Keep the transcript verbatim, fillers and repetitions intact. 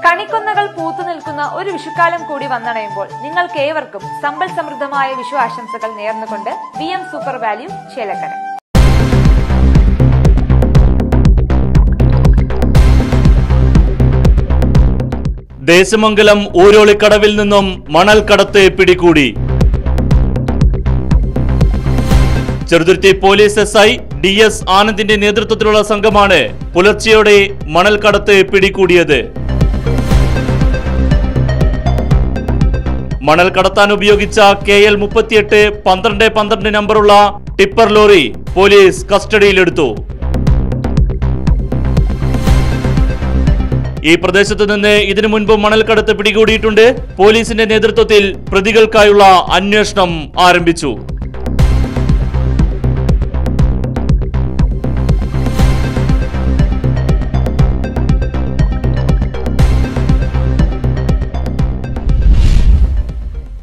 കണിക്കൊന്നകൾ പൂത്തു നിൽക്കുന്ന ഒരു വിഷുക്കാലം കൂടി വന്നണയുമ്പോൾ നിങ്ങൾക്ക് ഏവർക്കും സമ്പൽ സമൃദ്ധമായ വിഷു ആശംസകൾ നേർന്നുകൊണ്ട് V M super value Chelakkara. Desamangalam ഊരോളിക്കടവിൽ നിന്നും മണൽ കടത്ത് പിടികൂടി. Cheruthuruthy police S I D S ആനന്ദിന്റെ നേതൃത്വത്തിലുള്ള സംഘമാണ് പുലർച്ചെയോടെ മണൽ കടത്ത് പിടികൂടിയത്. മണൽ കടത്താൻ ഉപയോഗിച്ച കെ എൽ മുപ്പത്തിയെട്ട് പന്ത്രണ്ട് പന്ത്രണ്ട് നമ്പറുള്ള ടിപ്പർ ലോറി പോലീസ് കസ്റ്റഡിയിലെടുത്തു. ഈ പ്രദേശത്ത് നിന്ന് ഇതിനു മുൻപ് മണൽ കടത്ത് പിടികൂടിയിട്ടുണ്ട്. പോലീസിന്റെ നേതൃത്വത്തിൽ പ്രതികൾക്കായുള്ള അന്വേഷണം ആരംഭിച്ചു.